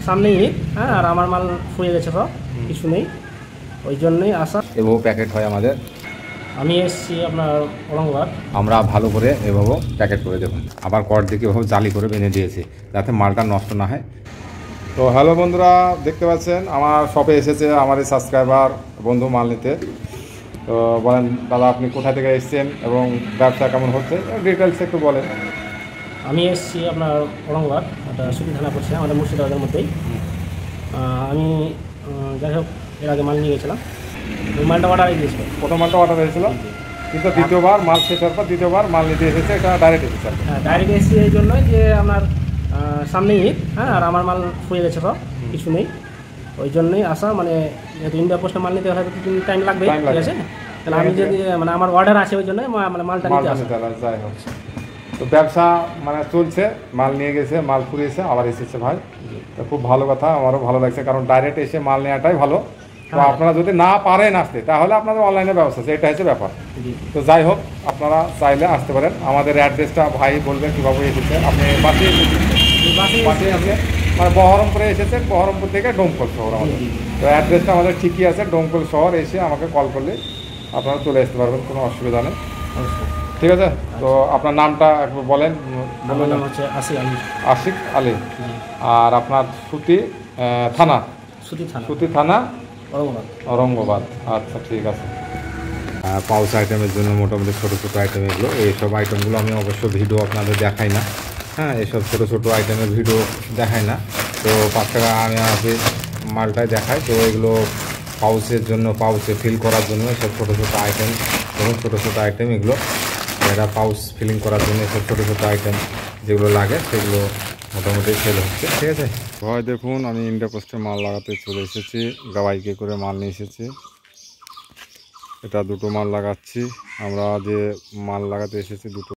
সামনেই ঈদ, হ্যাঁ, আর আমার মাল ফুরিয়ে গেছে, সব কিছু নেই, ওই জন্যই আসা। এভাবে প্যাকেট হয় আমাদের। আমি এসেছি আপনার ঔরঙ্গাবাদ। আমরা ভালো করে এভাবে প্যাকেট করে দেখুন, আবার কর দিকে এভাবে জালি করে বেঁধে দিয়েছি যাতে মালটা নষ্ট না হয়। তো হ্যালো বন্ধুরা, দেখতে পাচ্ছেন আমার শপে এসেছে আমার এই সাবস্ক্রাইবার বন্ধু মাল নিতে। তো বলেন দাদা, আপনি কোথা থেকে এসেছেন এবং ব্যবসা কেমন হচ্ছে, ডিটেলস একটু বলেন। আমি এসেছি আপনার ঔরঙ্গাবাদ, একটা সুতি থানা পড়ছে আমাদের মুর্শিদাবাদের মধ্যেই। আমি যাই হোক এর আগে মাল নিয়ে গেছিলাম, ওই মালটা অর্ডার দিয়েছিল। প্রথম মালটা অর্ডার হয়েছিল, কিন্তু দ্বিতীয়বার মাল শেষ হওয়ার পর দ্বিতীয়বার মাল নিতে এসেছে, এটা ডাইরেক্ট এসেছে। হ্যাঁ, ডাইরেক্ট এসেছি এই জন্যই যে আপনার সামনেই ঈদ, হ্যাঁ, আর আমার মাল ফুরিয়ে গেছে, সব কিছু নেই, ওই জন্যই আসা। মানে যেহেতু ইন্ডিয়া পোস্টে মাল নিতে হয়তো কিছু টাইম লাগবে, ঠিক আছে, তাহলে আমি যদি মানে আমার অর্ডার আছে ওই জন্য মানে মালটা নিতে আসা। যাই হোক, তো ব্যবসা মানে চলছে, মাল নিয়ে গেছে, মাল ফুরিয়েছে, আবার এসেছে ভাই। তো খুব ভালো কথা, আমারও ভালো লাগছে, কারণ ডাইরেক্ট এসে মাল নেওয়াটাই ভালো। তো আপনারা যদি না পারেন আসতে, তাহলে আপনাদের অনলাইনে ব্যবস্থা আছে, এটা হচ্ছে ব্যাপার। তো যাই হোক, আপনারা চাইলে আসতে পারেন। আমাদের অ্যাড্রেসটা ভাই বলবেন কীভাবে এসেছে। আপনি বাসে বাসে আছে মানে বহরমপুরে এসেছেন, বহরমপুর থেকে ডোমকল শহর আমাদের। তো অ্যাড্রেসটা আমাদের ঠিকই আছে, ডোমকল শহর। এসে আমাকে কল করলে আপনারা চলে আসতে পারবেন, কোনো অসুবিধা নেই। ঠিক আছে, তো আপনার নামটা একটু বলেন। আমার নাম হচ্ছে আশিক আলী। আর আপনার থানা সুতি থানা ঔরঙ্গাবাদ। আচ্ছা, ঠিক আছে। পাউচ আইটেমের জন্য মোটামুটি ছোটো ছোটো আইটেম এগুলো, এইসব আইটেমগুলো আমি অবশ্য ভিডিও আপনাদের দেখাই না। হ্যাঁ, এইসব ছোটো ছোটো আইটেমের ভিডিও দেখাই না। তো 5 টাকা আমি মালটাই দেখাই। তো এগুলো পাউচের জন্য, পাউচে ফিল করার জন্য এসব ছোটো ছোটো আইটেম, এবং ছোটো ছোটো আইটেম এগুলো, এরা পাউচ ফিলিং করার জন্য এসব ছোটো ছোটো আইটেম যেগুলো লাগে সেগুলো মোটামুটি সেল হচ্ছে। ঠিক আছে ভাই, দেখুন আমি ইন্ডিয়া পোস্টে মাল লাগাতে চলে এসেছি, বাইকে করে মাল নিয়ে এসেছি। এটা দুটো মাল লাগাচ্ছি, আমরা যে মাল লাগাতে এসেছি দুটো